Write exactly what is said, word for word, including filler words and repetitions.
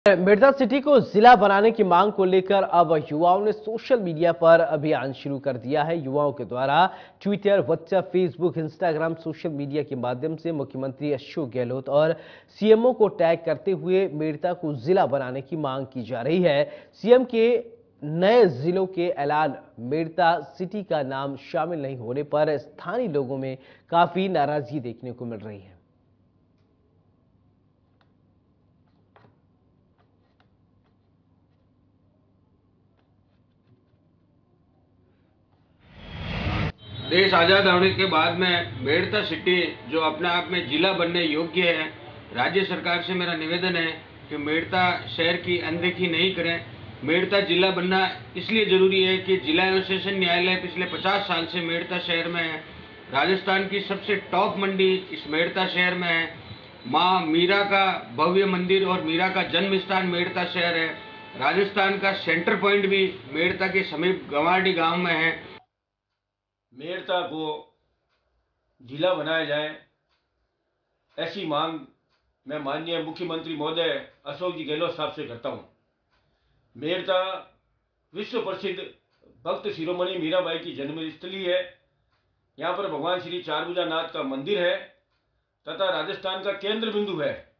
Mirza city को जिला बनाने की मांग को लेकर अब युवाओं ने सोशल मीडिया पर अभियान शुरू कर दिया है। युवाओं के द्वारा Twitter, WhatsApp, Facebook, Instagram social media के माध्यम से मुख्यमंत्री अशोक गहलोत और सीएमओ को टैग करते हुए मेड़ता को जिला बनाने की मांग की जा रही है। सीएम के नए जिलों के ऐलान मेड़ता सिटी का नाम शामिल नहीं होने पर स्थानीय लोगों में काफी नाराजगी देखने को मिल रही है। देश आज़ाद होने के बाद में मेड़ता सिटी जो अपने आप में जिला बनने योग्य है, राज्य सरकार से मेरा निवेदन है कि मेड़ता शहर की अनदेखी नहीं करें। मेड़ता जिला बनना इसलिए ज़रूरी है कि जिला एवं सेशन न्यायालय पिछले पचास साल से मेड़ता शहर में है। राजस्थान की सबसे टॉप मंडी इस मेड़ता शहर में है। माँ मीरा का भव्य मंदिर और मीरा का जन्म स्थान मेड़ता शहर है। राजस्थान का सेंटर पॉइंट भी मेड़ता के समीप गंवारडी गाँव में है। मेड़ता को जिला बनाया जाए, ऐसी मांग मैं माननीय मुख्यमंत्री महोदय अशोक जी गहलोत साहब से करता हूँ। मेड़ता विश्व प्रसिद्ध भक्त शिरोमणि मीराबाई की जन्मस्थली है। यहाँ पर भगवान श्री चारभुजा नाथ का मंदिर है तथा राजस्थान का केंद्र बिंदु है।